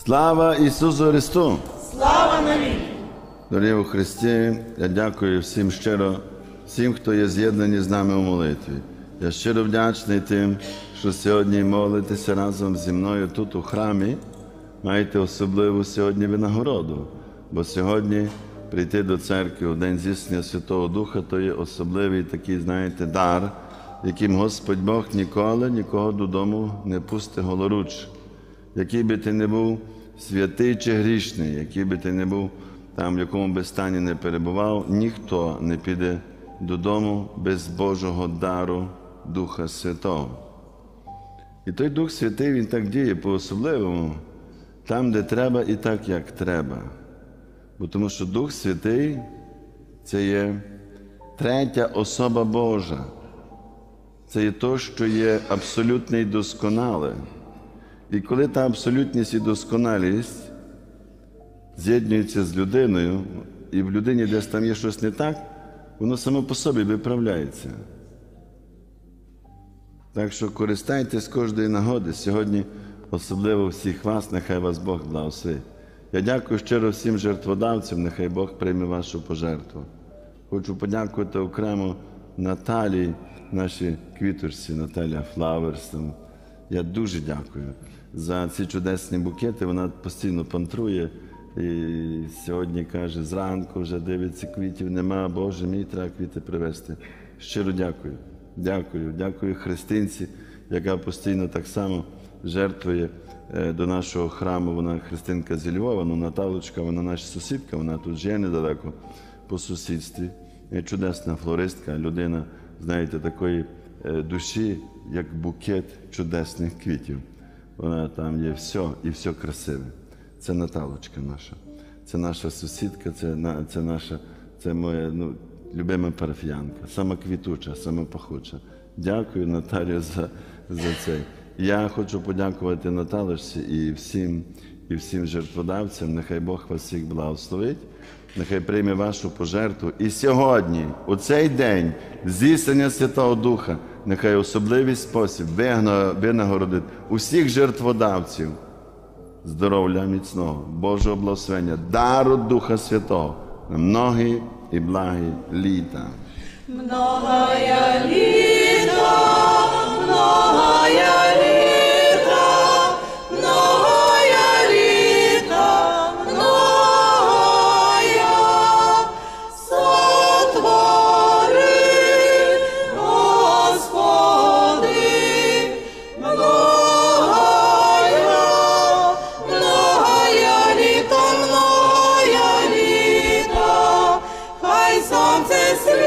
Слава Ісусу Христу! Слава навіки! Дорогі у Христі, я дякую всім щиро, всім, хто є з'єднані з нами у молитві. Я щиро вдячний тим, що сьогодні молитеся разом зі мною тут у храмі. Маєте особливу сьогодні винагороду, бо сьогодні прийти до церкви у День здійснення Святого Духа – то є особливий такий, знаєте, дар, яким Господь Бог ніколи нікого додому не пустить голоруч. Який би ти не був святий чи грішний, який би ти не був там, в якому би стані не перебував, ніхто не піде додому без Божого дару Духа Святого. І той Дух Святий, Він так діє по-особливому, там, де треба і так, як треба. Бо тому що Дух Святий – це є третя особа Божа. Це є то, що є абсолютне і досконале. І коли та абсолютність і досконалість з'єднується з людиною, і в людині десь там є щось не так, воно само по собі виправляється. Так що користайтесь кожної нагоди. Сьогодні особливо всіх вас, нехай вас Бог благословить. Я дякую щиро всім жертводавцям, нехай Бог прийме вашу пожертву. Хочу подякувати окремо Наталії, нашій квіторці, Наталя Флаверс. Я дуже дякую за ці чудесні букети. Вона постійно пантрує і сьогодні каже, зранку вже дивиться, квітів нема, Боже мій, треба квіти привезти. Щиро дякую. Дякую христинці, яка постійно так само жертвує до нашого храму. Вона христинка зі Львова, Наталочка, вона наша сусідка, вона тут живе недалеко по сусідстві. Чудесна флористка, людина, знаєте, такої душі, як букет чудесних квітів. Вона там є все, і все красиве. Це Наталочка наша. Це наша сусідка, це моя любима парафіянка, сама квітуча, сама пахуча. Дякую, Наталію, за це. Я хочу подякувати Наталочці і всім жертводавцям. Нехай Бог вас всіх благословить. Нехай прийме вашу пожертву. І сьогодні, у цей день здійснення Святого Духа, нехай особливий спосіб винагородить усіх жертводавців здоров'я міцного, Божого благословення, дару Духа Святого на многі і благі літа. Многая літа, многая літа. Сонце